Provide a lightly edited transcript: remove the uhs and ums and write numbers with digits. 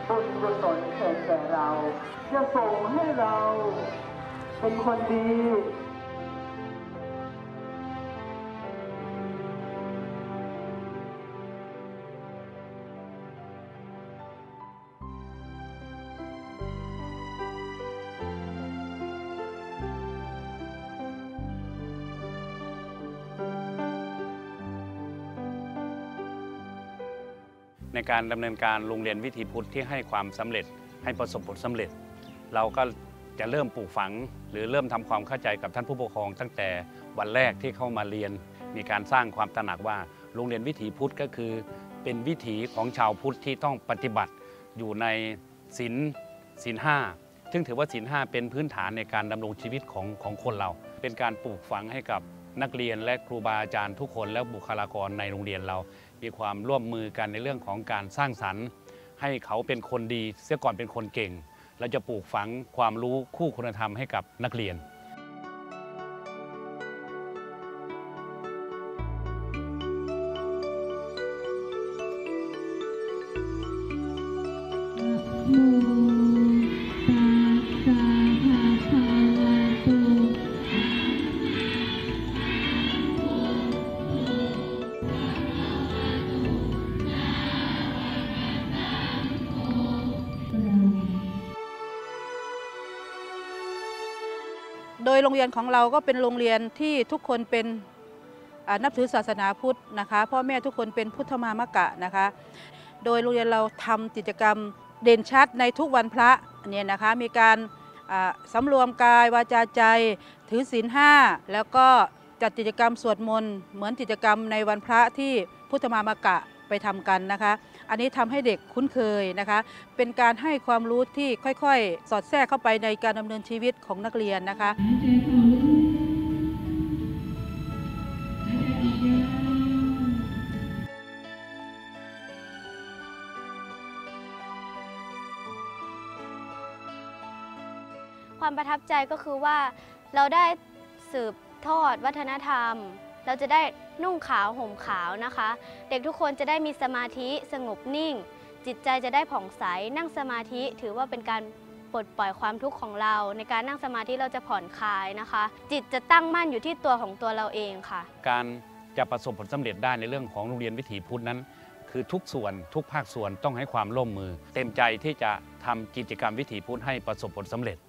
บุญกุศลเกิดแก่เราจะส่งให้เราเป็นคนดีในการดำเนินการโรงเรียนวิถีพุทธที่ให้ความสำเร็จให้ประสบผลสำเร็จเราก็จะเริ่มปลูกฝังหรือเริ่มทำความเข้าใจกับท่านผู้ปกครองตั้งแต่วันแรกที่เข้ามาเรียนมีการสร้างความตระหนักว่าโรงเรียนวิถีพุทธก็คือเป็นวิถีของชาวพุทธที่ต้องปฏิบัติอยู่ในศีลห้าซึ่งถือว่าศีลห้าเป็นพื้นฐานในการดำรงชีวิตของคนเราเป็นการปลูกฝังให้กับนักเรียนและครูบาอาจารย์ทุกคนและบุคลากรในโรงเรียนเรามีความร่วมมือกันในเรื่องของการสร้างสรรค์ให้เขาเป็นคนดีเสียก่อนเป็นคนเก่งเราจะปลูกฝังความรู้คู่คุณธรรมให้กับนักเรียนโดยโรงเรียนของเราก็เป็นโรงเรียนที่ทุกคนเป็นนับถือศาสนาพุทธนะคะพ่อแม่ทุกคนเป็นพุทธมามกะนะคะโดยโรงเรียนเราทำกิจกรรมเด่นชัดในทุกวันพระเนี่ยนะคะมีการสำรวมกายวาจาใจถือศีลห้าแล้วก็จัดกิจกรรมสวดมนต์เหมือนกิจกรรมในวันพระที่พุทธมามกะไปทำกันนะคะอันนี้ทำให้เด็กคุ้นเคยนะคะเป็นการให้ความรู้ที่ค่อยๆสอดแทรกเข้าไปในการดำเนินชีวิตของนักเรียนนะคะความประทับใจก็คือว่าเราได้สืบทอดวัฒนธรรมเราจะได้นุ่งขาวห่มขาวนะคะเด็กทุกคนจะได้มีสมาธิสงบนิ่งจิตใจจะได้ผ่องใสนั่งสมาธิถือว่าเป็นการปลดปล่อยความทุกข์ของเราในการนั่งสมาธิเราจะผ่อนคลายนะคะจิตจะตั้งมั่นอยู่ที่ตัวของตัวเราเองค่ะการจะประสบผลสำเร็จได้ในเรื่องของโรงเรียนวิถีพุทธนั้นคือทุกส่วนทุกภาคส่วนต้องให้ความร่วมมือเต็มใจที่จะทำกิจกรรมวิถีพุทธให้ประสบผลสำเร็จ